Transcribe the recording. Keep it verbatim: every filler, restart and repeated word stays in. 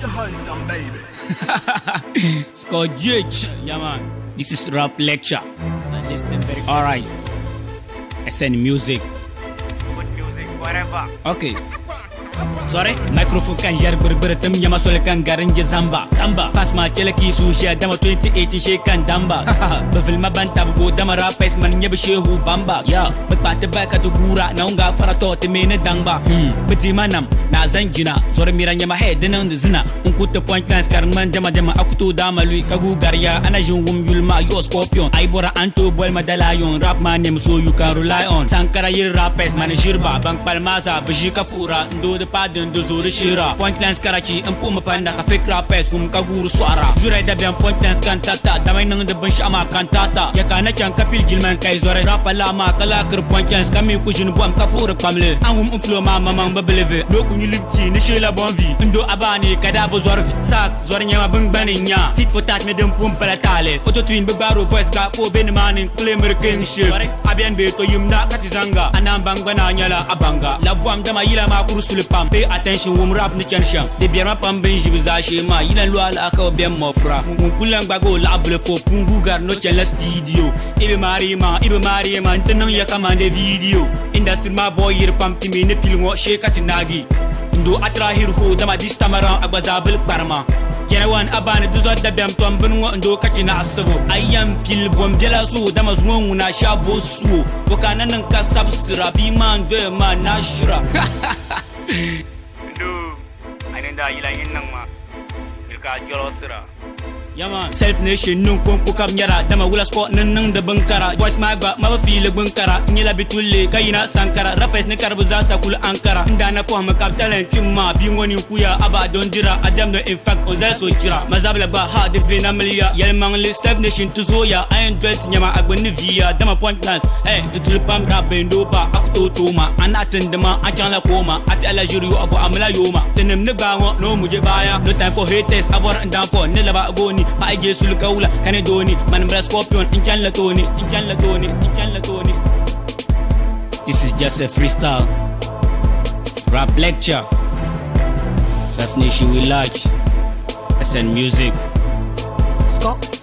the handsome baby. Scott Judge. Yeah, man. This is rap lecture. So listen very good. Alright. I send music. Good music, whatever. Okay. Sorry, microphone kan jar berbere tem nyama sole kan garinje zamba zamba pas ma keleki sushi dama twenty eighteen she kan damba bevil ma banta go dama rapes man nyabe shehu bamba ya bet pate ba ka to gura na unga farato te mene dangba beti manam na zanjina zore miranya ma he denan zina un kutte point lines kar man dama dama akuto dama lui kagu garya ana jungum yulma yo scorpion ay bora anto bol madalayon rap man name so you can rely on sankara yir rapes man shirba bang palmaza biji kafura ndo padin do zuri shira pointless karachi in puma panda ka fake rapes kum ka guru swara zure da bian pointless kantata da mai nan da ban shama kantata ya kana can kapil gilman kai zore rap la ma kala kir pointless kami ku jin bom ka fura kamle an hum inflo ma mama ba beleve no ku ni limti ni shela bon vie ndo abani kada bo zor sak zor nyama bang baninya tit for tat me dem pum pala tale auto twin be baro voice ka po ben manin claimer king shit abian be to yumna katizanga anam bang bana nyala abanga labwam da ma yila ma kurusul pay attention wum rap ni chanshan de biama pamben jibiza shema yilan lo ala ka obem mofra mun kulan gbago lable fo pungu gar no chen la studio ibe mari ma ibe mari ma ntanan ya kamande video industry ma boy yir pamti mi ne pilngo shekati nagi ndo atrahir ho dama distamara agbazabel parma kena wan abane duzo da bem tom bungo ndo kakina asabo ayam pil bom bela su dama zungu na shabo su bokanan ka sabsira bi man de ma nashra Ndu, ainda ilayin nang ma. Ilka jolosira. Yaman self nation nun kon ko kam nyara dama wula sko nan nan da bankara voice ma ba ma ba fili bankara nyela bitulle kayina sankara rapes ne karbu zasta kul ankara inda na fo ma kap talent timma bi ngoni kuya aba don dira adam no in fact ozel so jira mazabla ba ha de vina milia yelman le self nation to zoya I enjoy nyama agbani via dama point lines eh de tulpam rabendo ba akuto toma anatin dama achala koma ati ala juru abu amla yoma tenem ne gawo no muje baya no time for haters abor ndan for ne laba goni pa ije sul kaula kane doni man bra scorpion in can la toni in can la toni in can la toni. This is just a freestyle rap lecture. Self Nation we like. I send music. Scott